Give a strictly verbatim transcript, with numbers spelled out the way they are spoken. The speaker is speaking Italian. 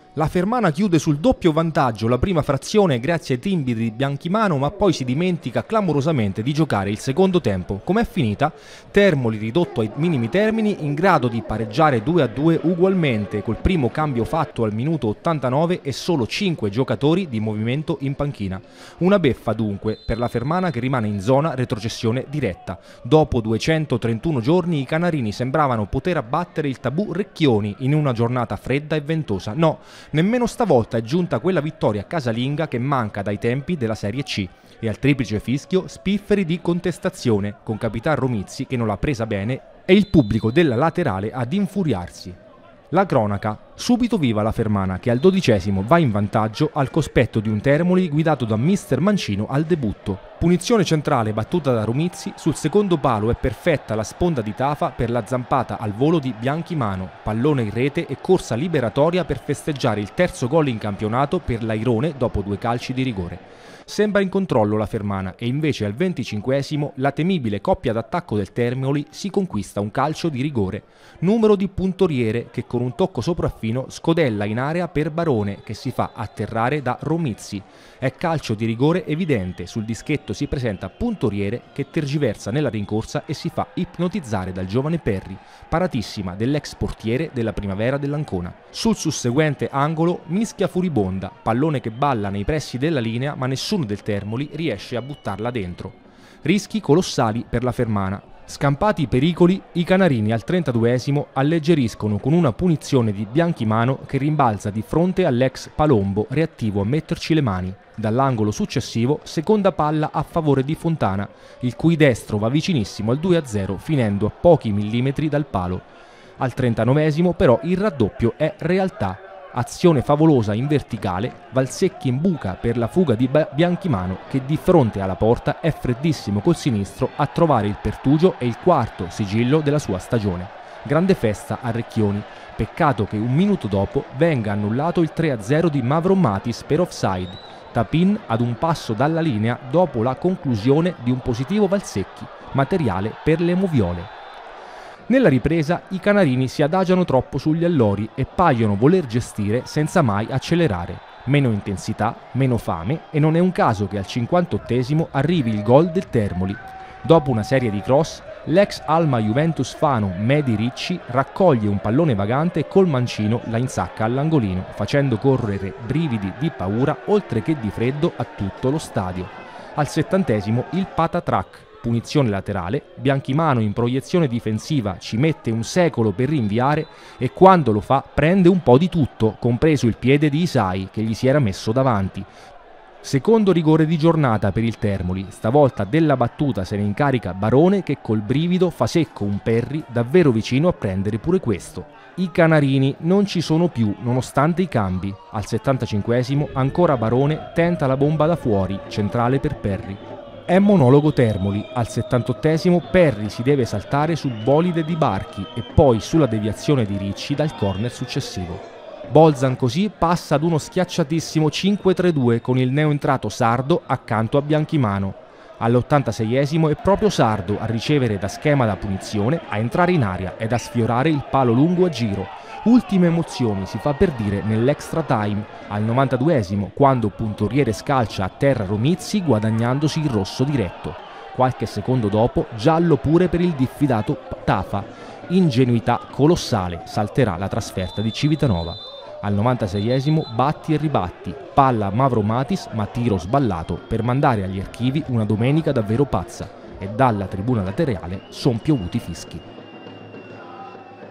La Fermana chiude sul doppio vantaggio la prima frazione grazie ai timbri di Bianchimano, ma poi si dimentica clamorosamente di giocare il secondo tempo. Com'è finita? Termoli ridotto ai minimi termini, in grado di pareggiare due a due ugualmente, col primo cambio fatto al minuto ottantanove e solo cinque giocatori di movimento in panchina. Una beffa dunque per la Fermana, che rimane in zona retrocessione diretta. Dopo duecentotrentuno giorni i canarini sembravano poter abbattere il tabù Recchioni in una giornata fredda e ventosa. No, nemmeno stavolta è giunta quella vittoria casalinga che manca dai tempi della Serie C, e al triplice fischio spifferi di contestazione, con Capitan Romizzi che non l'ha presa bene e il pubblico della laterale ad infuriarsi. La cronaca: subito viva la Fermana, che al dodicesimo va in vantaggio al cospetto di un Termoli guidato da mister Mancino al debutto. Punizione centrale battuta da Romizzi, sul secondo palo è perfetta la sponda di Tafa per la zampata al volo di Bianchimano, pallone in rete e corsa liberatoria per festeggiare il terzo gol in campionato per l'Airone dopo due calci di rigore. Sembra in controllo la Fermana e invece al venticinquesimo la temibile coppia d'attacco del Termoli si conquista un calcio di rigore. Numero di Puntoriere che con un tocco sopraffino scodella in area per Barone, che si fa atterrare da Romizzi. È calcio di rigore evidente, sul dischetto si presenta Puntoriere che tergiversa nella rincorsa e si fa ipnotizzare dal giovane Perri, paratissima dell'ex portiere della Primavera dell'Ancona. Sul susseguente angolo mischia furibonda, pallone che balla nei pressi della linea ma nessuno del Termoli riesce a buttarla dentro. Rischi colossali per la Fermana. Scampati i pericoli, i canarini al trentaduesimo alleggeriscono con una punizione di Bianchimano che rimbalza di fronte all'ex Palombo, reattivo a metterci le mani. Dall'angolo successivo, seconda palla a favore di Fontana, il cui destro va vicinissimo al due a zero, finendo a pochi millimetri dal palo. Al trentanovesimo però il raddoppio è realtà. Azione favolosa in verticale, Valsecchi in buca per la fuga di Bianchimano, che di fronte alla porta è freddissimo col sinistro a trovare il pertugio e il quarto sigillo della sua stagione. Grande festa a Recchioni, peccato che un minuto dopo venga annullato il tre a zero di Mavromatis per offside, tap-in ad un passo dalla linea dopo la conclusione di un positivo Valsecchi, materiale per le moviole. Nella ripresa i canarini si adagiano troppo sugli allori e paiono voler gestire senza mai accelerare. Meno intensità, meno fame, e non è un caso che al cinquantottesimo arrivi il gol del Termoli. Dopo una serie di cross, l'ex Alma Juventus Fano Medi Ricci raccoglie un pallone vagante e col mancino la insacca all'angolino, facendo correre brividi di paura oltre che di freddo a tutto lo stadio. Al settantesimo il patatrac. Punizione laterale, Bianchimano in proiezione difensiva ci mette un secolo per rinviare e quando lo fa prende un po' di tutto, compreso il piede di Isai che gli si era messo davanti. Secondo rigore di giornata per il Termoli, stavolta della battuta se ne incarica Barone che col brivido fa secco un Perri davvero vicino a prendere pure questo. I canarini non ci sono più nonostante i cambi. Al settantacinquesimo ancora Barone tenta la bomba da fuori, centrale per Perri. È monologo Termoli, al settantottesimo Perri si deve saltare sul bolide di Barchi e poi sulla deviazione di Ricci dal corner successivo. Bolzan così passa ad uno schiacciatissimo cinque tre due con il neoentrato Sardo accanto a Bianchimano. All'ottantaseiesimo è proprio Sardo a ricevere da schema da punizione, a entrare in aria ed a sfiorare il palo lungo a giro. Ultime emozioni si fa per dire nell'extra time, al novantaduesimo, quando Puntoriere scalcia a terra Romizzi guadagnandosi il rosso diretto. Qualche secondo dopo, giallo pure per il diffidato Tafa. Ingenuità colossale, salterà la trasferta di Civitanova. Al novantaseiesimo batti e ribatti, palla a Mavromatis ma tiro sballato per mandare agli archivi una domenica davvero pazza, e dalla tribuna laterale son piovuti fischi.